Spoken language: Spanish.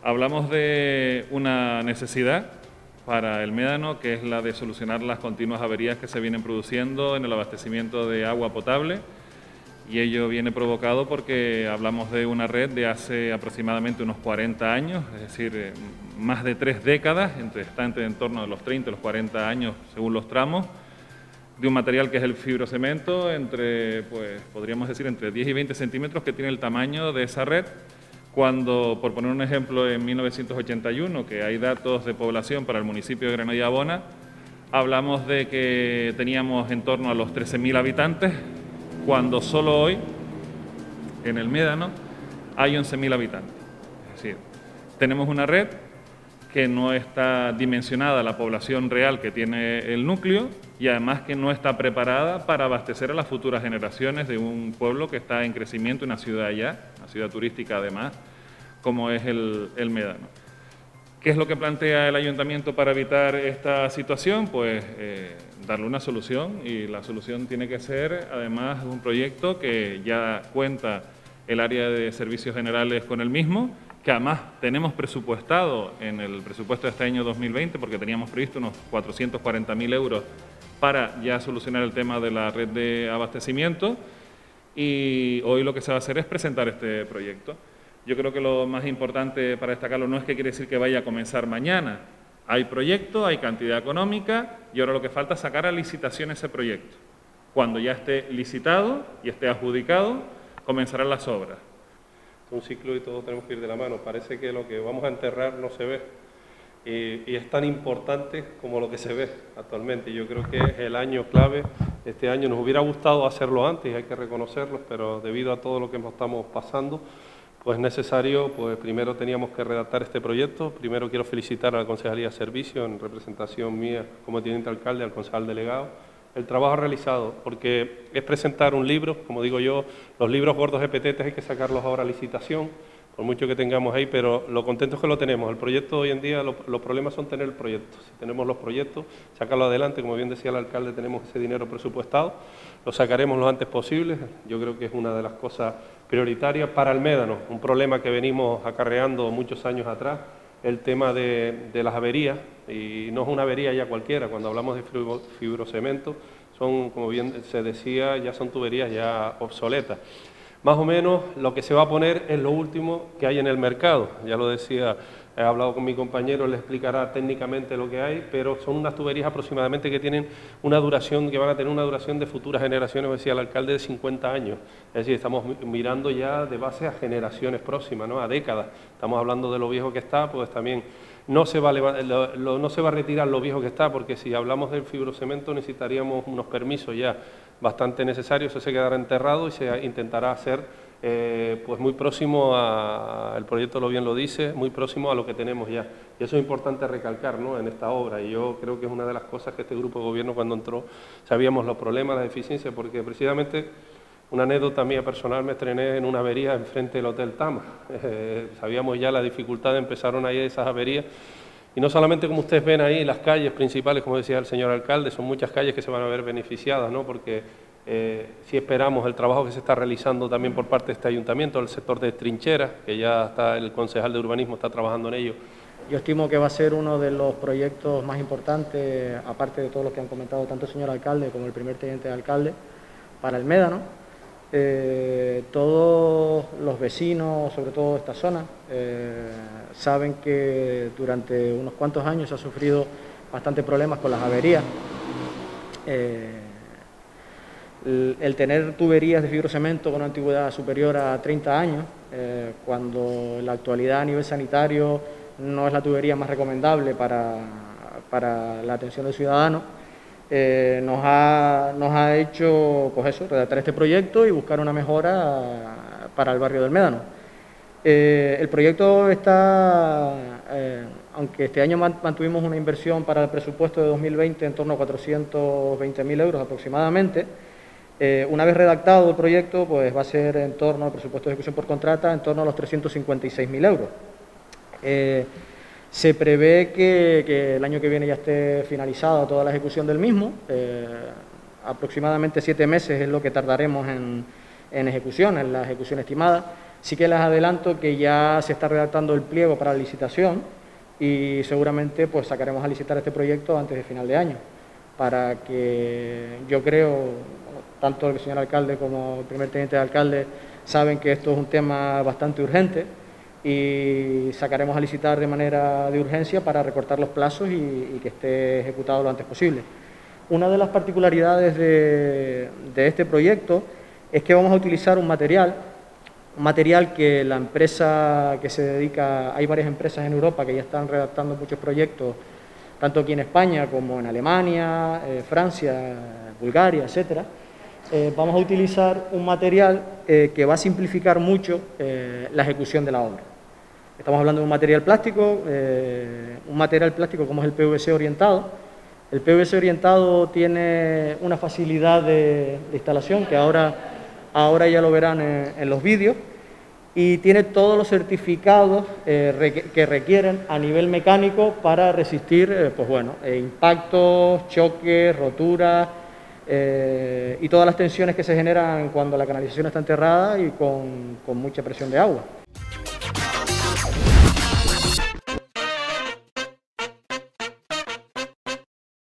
Hablamos de una necesidad para el Médano, que es la de solucionar las continuas averías que se vienen produciendo en el abastecimiento de agua potable, y ello viene provocado porque hablamos de una red de hace aproximadamente unos 40 años, es decir, más de 3 décadas, está en torno a los 30 y los 40 años según los tramos, de un material que es el fibrocemento, podríamos decir entre 10 y 20 centímetros, que tiene el tamaño de esa red. Cuando, por poner un ejemplo, en 1981, que hay datos de población para el municipio de Granadilla-Abona, hablamos de que teníamos en torno a los 13.000 habitantes, cuando solo hoy, en el Médano, hay 11.000 habitantes. Es decir, tenemos una red que no está dimensionada a la población real que tiene el núcleo y además que no está preparada para abastecer a las futuras generaciones de un pueblo que está en crecimiento, una ciudad ya, una ciudad turística además, como es el Médano. ¿Qué es lo que plantea el Ayuntamiento para evitar esta situación? Pues darle una solución, y la solución tiene que ser, además, un proyecto que ya cuenta el área de servicios generales con el mismo, que además tenemos presupuestado en el presupuesto de este año 2020, porque teníamos previsto unos 440.000 euros para ya solucionar el tema de la red de abastecimiento, y hoy lo que se va a hacer es presentar este proyecto. Yo creo que lo más importante para destacarlo no es que quiere decir que vaya a comenzar mañana. Hay proyecto, hay cantidad económica, y ahora lo que falta es sacar a licitación ese proyecto. Cuando ya esté licitado y esté adjudicado, comenzarán las obras. Un ciclo y todo tenemos que ir de la mano. Parece que lo que vamos a enterrar no se ve, y es tan importante como lo que se ve actualmente. Yo creo que es el año clave. Este año nos hubiera gustado hacerlo antes, hay que reconocerlo, pero debido a todo lo que estamos pasando, pues necesario, pues primero teníamos que redactar este proyecto. Primero quiero felicitar a la Concejalía de Servicios, en representación mía como teniente alcalde, al concejal delegado, el trabajo realizado, porque es presentar un libro, como digo yo, los libros gordos de petetes hay que sacarlos ahora a licitación, por mucho que tengamos ahí, pero lo contento es que lo tenemos. El proyecto hoy en día, los problemas son tener el proyecto. Si tenemos los proyectos, sacarlo adelante, como bien decía el alcalde, tenemos ese dinero presupuestado, lo sacaremos lo antes posible. Yo creo que es una de las cosas prioritarias para el Médano, un problema que venimos acarreando muchos años atrás, el tema de las averías, y no es una avería ya cualquiera. Cuando hablamos de fibrocemento, son, como bien se decía, ya son tuberías ya obsoletas. Más o menos lo que se va a poner es lo último que hay en el mercado. Ya lo decía, he hablado con mi compañero, le explicará técnicamente lo que hay, pero son unas tuberías aproximadamente que tienen una duración, que van a tener una duración de futuras generaciones, decía el alcalde, de 50 años. Es decir, estamos mirando ya de base a generaciones próximas, ¿no? A décadas. Estamos hablando de lo viejo que está, pues también no se va a retirar lo viejo que está, porque si hablamos del fibrocemento necesitaríamos unos permisos ya bastante necesarios. Eso se quedará enterrado y se intentará hacer pues muy próximo el proyecto bien lo dice, muy próximo a lo que tenemos ya. Y eso es importante recalcar, ¿no?, en esta obra, y yo creo que es una de las cosas que este grupo de gobierno, cuando entró, sabíamos los problemas, las deficiencias, porque precisamente una anécdota mía personal, me estrené en una avería enfrente del Hotel Tama. Sabíamos ya la dificultad, empezaron ahí esas averías. Y no solamente, como ustedes ven ahí, las calles principales, como decía el señor alcalde, son muchas calles que se van a ver beneficiadas, ¿no?, porque si esperamos el trabajo que se está realizando también por parte de este ayuntamiento, el sector de trincheras, que ya está el concejal de urbanismo, está trabajando en ello. Yo estimo que va a ser uno de los proyectos más importantes, aparte de todos los que han comentado tanto el señor alcalde como el primer teniente de alcalde, para el Médano. Todos los vecinos, sobre todo de esta zona, saben que durante unos cuantos años se ha sufrido bastantes problemas con las averías. El tener tuberías de fibrocemento con una antigüedad superior a 30 años, cuando en la actualidad a nivel sanitario no es la tubería más recomendable para la atención del ciudadano, nos ha hecho, pues eso, redactar este proyecto y buscar una mejora para el barrio del Médano. El proyecto está, aunque este año mantuvimos una inversión para el presupuesto de 2020 en torno a 420.000 euros aproximadamente, una vez redactado el proyecto, pues va a ser en torno al presupuesto de ejecución por contrata, en torno a los 356.000 euros. Se prevé que el año que viene ya esté finalizada toda la ejecución del mismo. Aproximadamente 7 meses es lo que tardaremos en ejecución, en la ejecución estimada. Sí que les adelanto que ya se está redactando el pliego para la licitación y seguramente pues sacaremos a licitar este proyecto antes de final de año, para que yo creo, tanto el señor alcalde como el primer teniente de alcalde saben que esto es un tema bastante urgente y sacaremos a licitar de manera de urgencia para recortar los plazos y que esté ejecutado lo antes posible. Una de las particularidades de este proyecto es que vamos a utilizar un material que la empresa que se dedica, hay varias empresas en Europa que ya están redactando muchos proyectos, tanto aquí en España como en Alemania, Francia, Bulgaria, etcétera. Vamos a utilizar un material que va a simplificar mucho la ejecución de la obra. Estamos hablando de un material plástico como es el PVC orientado. El PVC orientado tiene una facilidad de instalación que ahora ya lo verán en los vídeos, y tiene todos los certificados que requieren a nivel mecánico para resistir impactos, choques, roturas y todas las tensiones que se generan cuando la canalización está enterrada y con mucha presión de agua.